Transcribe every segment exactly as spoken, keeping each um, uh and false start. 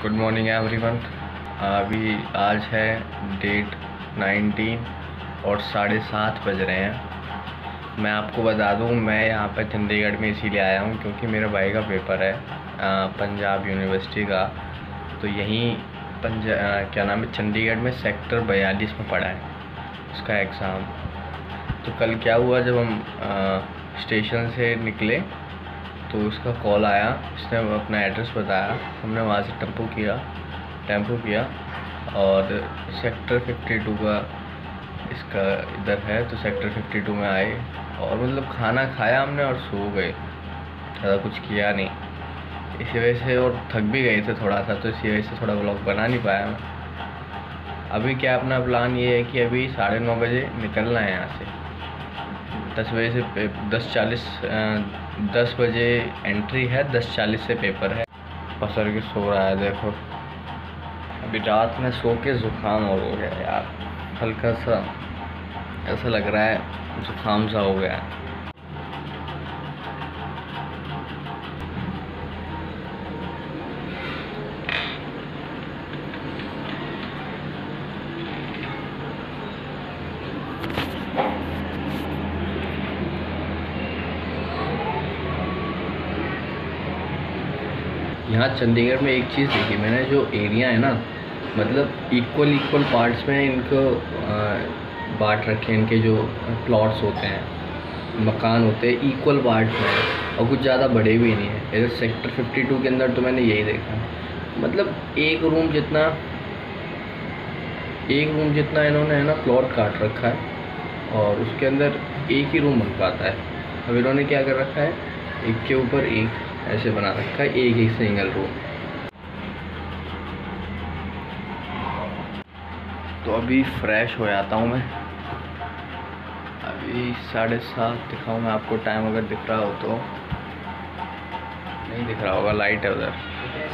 Good morning everyone. अभी आज है डेट नाइनटीन और साढ़े सात बज रहे हैं। मैं आपको बता दूं, मैं यहाँ पर चंडीगढ़ में इसीलिए आया हूँ क्योंकि मेरे भाई का पेपर है पंजाब यूनिवर्सिटी का। तो यहीं पंजा क्या नाम है चंडीगढ़ में सेक्टर बयालीस में पड़ा है उसका एग्ज़ाम। तो कल क्या हुआ, जब हम आ, स्टेशन से निकले तो उसका कॉल आया, उसने अपना एड्रेस बताया, हमने वहाँ से टेम्पो किया टेम्पो किया और सेक्टर फिफ्टी टू का इसका इधर है, तो सेक्टर फिफ्टी टू में आए और मतलब खाना खाया हमने और सो गए, ज़्यादा कुछ किया नहीं इसी वजह से, और थक भी गए थे थोड़ा सा, तो इसी वजह से थोड़ा व्लॉग बना नहीं पाया मैं। अभी क्या अपना प्लान ये है कि अभी साढ़े नौ बजे निकलना है यहाँ से, दस बजे से दस चालीस दस बजे एंट्री है, दस चालीस से पेपर है। पसर के सो रहा है, देखो अभी रात में सो के ज़ुकाम हो गया यार, हल्का सा ऐसा लग रहा है ज़ुकाम सा हो गया है। यहाँ चंडीगढ़ में एक चीज़ देखी मैंने, जो एरिया है ना, मतलब इक्वल इक्वल पार्ट्स में इनको बांट रखे हैं। इनके जो प्लॉट्स होते हैं, मकान होते हैं, इक्वल पार्ट्स में, और कुछ ज़्यादा बड़े भी नहीं है। इधर सेक्टर फिफ्टी टू के अंदर तो मैंने यही देखा, मतलब एक रूम जितना एक रूम जितना इन्होंने है ना प्लॉट काट रखा है और उसके अंदर एक ही रूम बन पाता है। अब इन्होंने क्या कर रखा है, एक के ऊपर एक ऐसे बना रखा है, एक एक सिंगल रूम। तो अभी फ्रेश हो जाता हूँ मैं। अभी साढ़े सात दिखाऊँ मैं आपको टाइम, अगर दिख रहा हो तो, नहीं दिख रहा होगा, लाइट है उधर।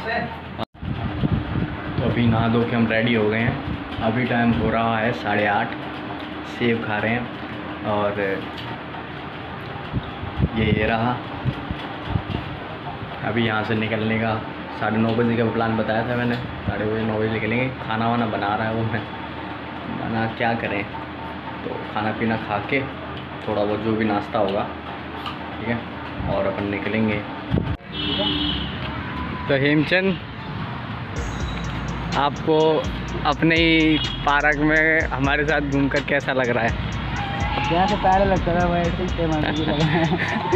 तो अभी नहा धो के हम रेडी हो गए हैं। अभी टाइम हो रहा है साढ़े आठ, सेब खा रहे हैं और ये ये रहा। अभी यहाँ से निकलने का साढ़े नौ बजे का प्लान बताया था मैंने, साढ़े बजे नौ बजे निकलेंगे। खाना वाना बना रहा है वो, मैं बना क्या करें, तो खाना पीना खा के थोड़ा बहुत जो भी नाश्ता होगा, ठीक है, और अपन निकलेंगे। तो हेमचंद, आपको अपने ही पार्क में हमारे साथ घूमकर कैसा लग रहा है? यहाँ से पैर लगता है वैसे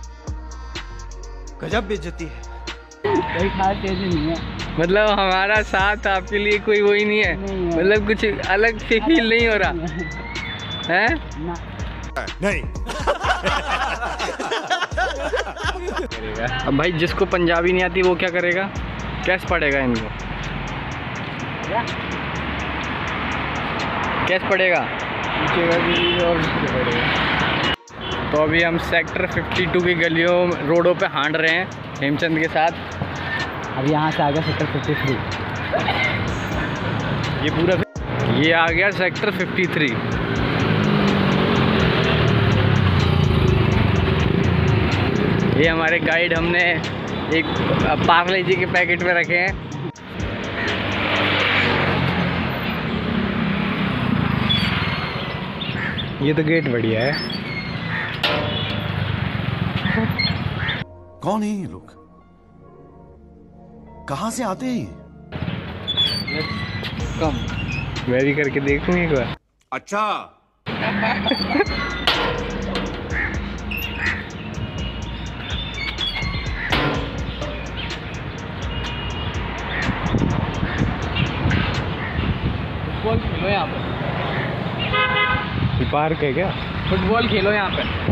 गजब बेइज्जती है, कोई खास चीज़ नहीं है। मतलब हमारा साथ आपके लिए कोई वही नहीं है, नहीं है। मतलब कुछ अलग से फील नहीं हो रहा है ना। नहीं। अब भाई जिसको पंजाबी नहीं आती वो क्या करेगा, कैसे पढ़ेगा इनको, कैसे पढ़ेगा? तो अभी हम सेक्टर फिफ्टी टू की गलियों रोडों पे हांड रहे हैं हेमचंद के साथ। अब यहाँ से आ गया सेक्टर फिफ्टी थ्री, ये पूरा ये आ गया सेक्टर फिफ्टी थ्री। ये हमारे गाइड हमने एक पार्ले जी के पैकेट में रखे हैं। ये तो गेट बढ़िया है। कौन है ये लोग, कहाँ से आते हैं? कम मैं भी करके देखूँ एक बार। अच्छा। फुटबॉल खेलो यहाँ पे, ये पार्क है क्या? फुटबॉल खेलो यहाँ पे।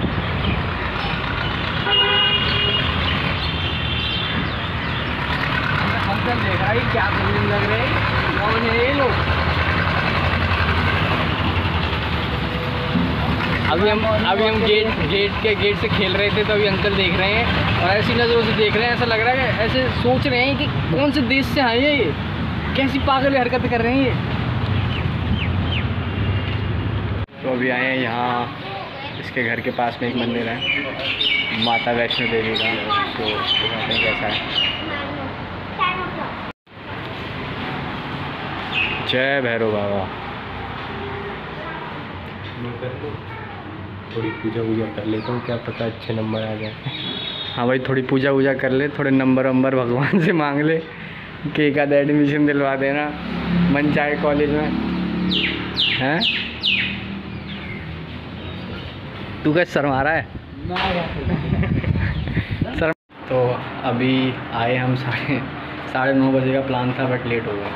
अंकल देख रहा है क्या करने लग रहे हैं, कौन है ये लोग? अभी हम अभी हम गेट गेट के गेट से खेल रहे थे, तो अभी अंकल देख रहे हैं और ऐसी नज़रों से देख रहे हैं, ऐसा लग रहा है ऐसे सोच रहे हैं कि कौन से देश से आए हैं ये, कैसी पागल हरकत कर रहे हैं ये। तो अभी आए हैं यहाँ, इसके घर के पास में एक मंदिर है माता वैष्णो देवी का, तो देखते हैं कैसा है। जय भैरव बाबा। थोड़ी पूजा वूजा कर लेता हूँ, क्या पता अच्छे नंबर आ जाए। हाँ भाई, थोड़ी पूजा वूजा कर ले, थोड़े नंबर वंबर भगवान से मांग ले कि एक आध एडमिशन दिलवा देना मन चाहे कॉलेज में, हैं? तू कैसे शर्मा रहा है? सर तो अभी आए हम साढ़े साढ़े नौ बजे का प्लान था बट लेट हो गया।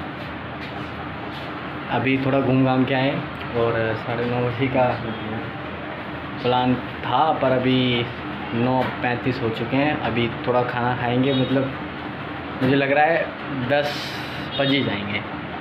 अभी थोड़ा घूम घाम के आए और साढ़े नौ बजे का प्लान था पर अभी नौ पैंतीस हो चुके हैं। अभी थोड़ा खाना खाएंगे, मतलब मुझे लग रहा है दस बज ही जाएंगे।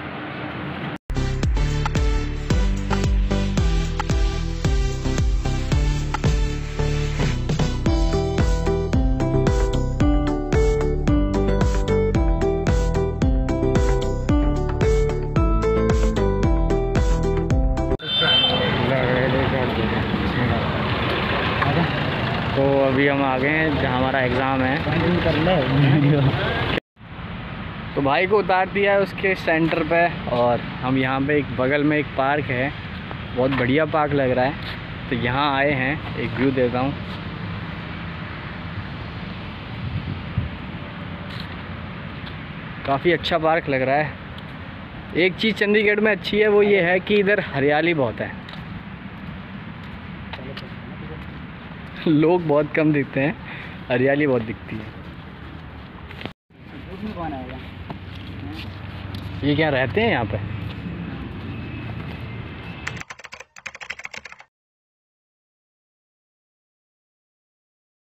तो अभी हम आ गए हैं जहाँ हमारा एग्ज़ाम है। कर ले। तो भाई को उतार दिया है उसके सेंटर पे और हम यहाँ पे एक बगल में एक पार्क है, बहुत बढ़िया पार्क लग रहा है, तो यहाँ आए हैं। एक व्यू देता हूँ। काफ़ी अच्छा पार्क लग रहा है। एक चीज़ चंडीगढ़ में अच्छी है वो ये है कि इधर हरियाली बहुत है, लोग बहुत कम दिखते हैं, हरियाली बहुत दिखती है। कौन आएगा? ये क्या रहते हैं यहाँ पे?